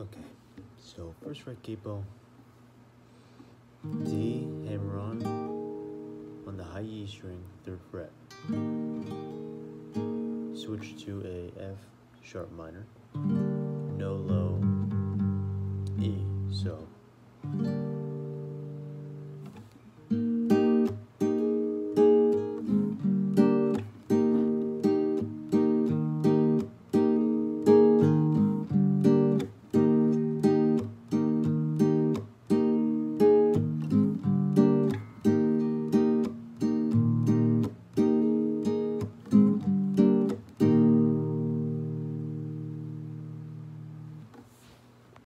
Okay, so first fret capo, D, hammer on the high E string, 3rd fret. Switch to a F sharp minor, no low, E, so